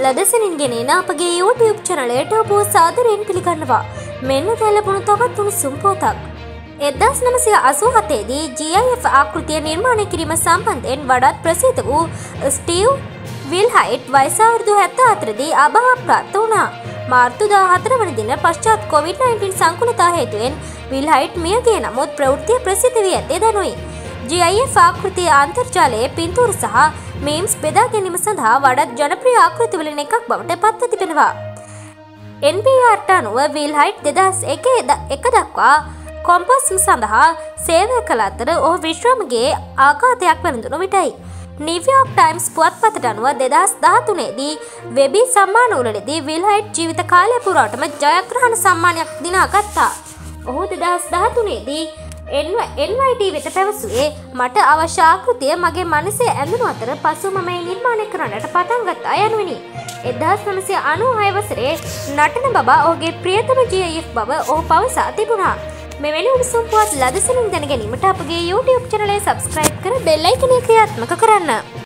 ලදසනින් ගෙනෙන අපගේ YouTube චැනලයට ඔබ සාදරයෙන් පිළිගන්නවා. මෙන්න ලැබුණු තවත් උණුසුම් පුවතක්. 1987 දී GIF ආකෘතිය නිර්මාණය කිරීම සම්බන්ධයෙන් වඩාත් ප්‍රසිද්ධ වූ ස්ටීව් විල්හයිට් වයස අවුරුදු 74 දී අභාවප්‍රාප්ත වුණා. මාර්තු 14 වන දින පශ්චාත් COVID-19 සංකුලතා හේතුවෙන් විල්හයිට් මිය ගිය නමුත් ප්‍රවෘත්තිය ප්‍රසිද්ධ වී ඇත්තේ දැනුයි. GIF ආකෘතිය අන්තර්ජාලයේ පින්තූර සහ මීම්ස් බෙදා ගැනීම සඳහා වඩාත් ජනප්‍රිය ආකෘතිවලින් එකක් බවට පත්ව තිබෙනවා. NPRට අනුව විල්හයිට් 2001 දක්වා කොම්පස් සඳහා සේවය කළ අතර ඔහු විශ්‍රමගේ ආඝාතයක් වැළඳුණු විටයි. නිව්යෝර්ක් ටයිම්ස් පුවත්පතට අනුව 2013 දී වෙබී සම්මානවලදී විල්හයිට් ජීවිත කාලය පුරාවටම ජයග්‍රහණ සම්මානයක් දිනාගත්තා. ඔහු 2013 දී NYT වෙත පැවසුවේ මට අවශ්‍ය ආකෘතිය මගේ මනසේ ඇඳුණු අතර පසු මම මේ නිර්මාණය කරන්නට පටන් ගත්තා යනුවෙනි. 1996 වසරේ නටන බබා ඔහුගේ ප්‍රියතම GIF බව ඔහු පවසා තිබුණා. මෙවැනි උණුසුම් පුවත් ලදසනින් දැන ගැනීමට අපගේ YouTube චැනලය සබ්ස්ක්‍රයිබ් කර බෙල් අයිකනය ක්‍රියාත්මක කරන්න.